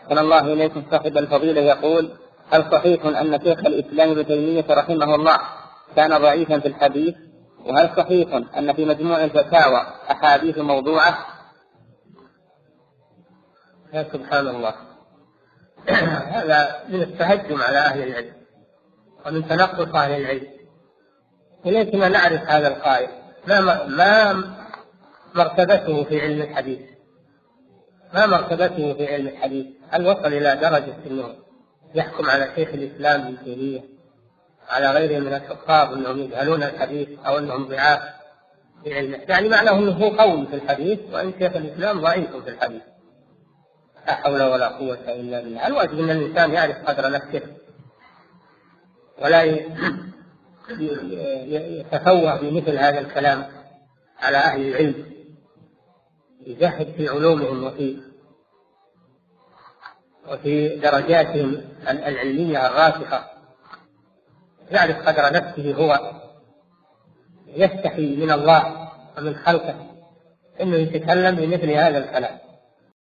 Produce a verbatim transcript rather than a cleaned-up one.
أحسن الله إليكم. صاحب الفضيلة يقول: هل صحيح أن شيخ الإسلام ابن تيمية رحمه الله كان ضعيفا في الحديث؟ وهل صحيح أن في مجموع الفتاوى أحاديث موضوعة؟ يا سبحان الله، هذا من التهجم على أهل العلم ومن تنقص أهل العلم. إليكنا نعرف هذا القائل ما ما مرتبته في علم الحديث، ما مرتبته في علم الحديث. هل وصل إلى درجة أنه يحكم على شيخ الإسلام ابن تيمية على غيره من الحفاظ أنهم يجهلون الحديث أو أنهم ضعاف في علمه؟ يعني معناه أنه هو قوي في الحديث وأن شيخ الإسلام ضعيف في الحديث. لا حول ولا قوة إلا بالله. الواجب أن الإنسان يعرف قدر نفسه ولا يتفوه بمثل هذا الكلام على أهل العلم، يجهد في علومهم وفي وفي درجاتهم العلمية الراسخة، يعرف قدر نفسه هو، يستحي من الله ومن خلقه أنه يتكلم بمثل هذا الكلام.